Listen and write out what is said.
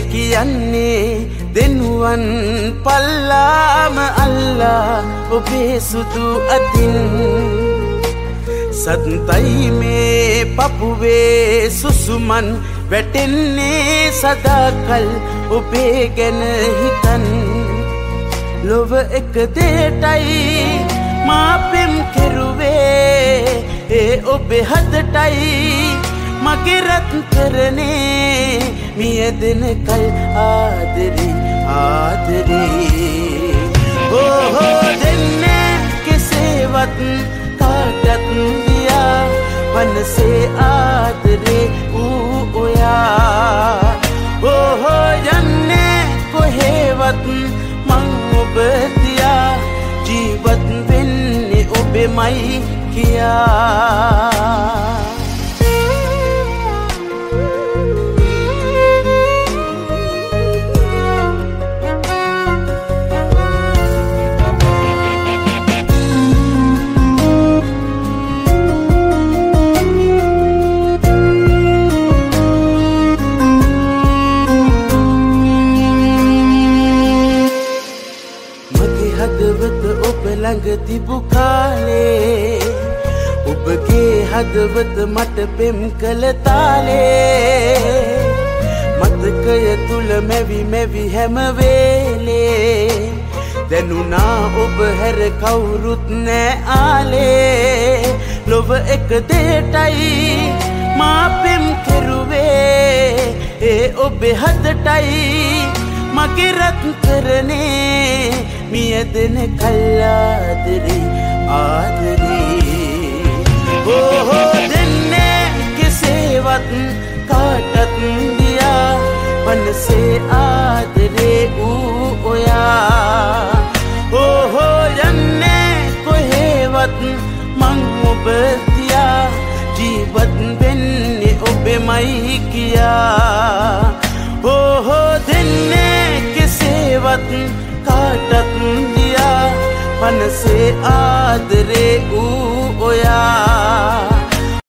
කියන්නේ දෙනුවන් පල්ලාම අල්ලා ඔබේ සුදු අතින් සත්තයි මේ පපුවේ සුසුමන් වැටෙන්නේ සදාකල් ඔබේ ගැන හිතන් ලොව එක දෙයටයි මා පෙම් කෙරුවේ ඒ ඔබේ හදටයි මගේ රත්තරනේ මියදෙන කල් ආදරේ ආදරේ ඕහෝ දෙන්නේ කෙසේවත් කාටත් දියා වනසේ ආදරේ ඌ ඔයා ඕහෝ යන්නේ කොහෙවත් මං ඔබ දියා ජීවත් වෙන්නේ ඔබෙමයි කියා හදවත ඔබ ළඟ තිබු කාලේ ඔබගේ හදවත මට පෙම් කළ තාලේ මතකය තුල මැවි මැවි හැම වේලේ දැනුණා ඔබ හැර කවුරුත් නෑ ආලේ ලොව එක දෙයටයි මා පෙම් කෙරුවේ ඒ ඔබේ හදටයි මගේ රත්තරනේ මියදෙන කල් ආදරේ ආදරේ ඕහෝ දෙන්නේ කෙසේවත් කාටත් දියා වනසේ ආදරේ ඌ ඔයා ඕහෝ යන්නේ කොහෙවත් මං ඔබ දියා ජීවත් වෙන්නේ ඔබෙමයි කියා ඕහෝ දෙන්නේ කෙසේවත් කාටත් දියා වනසේ ආදරේ ඌ ඔයා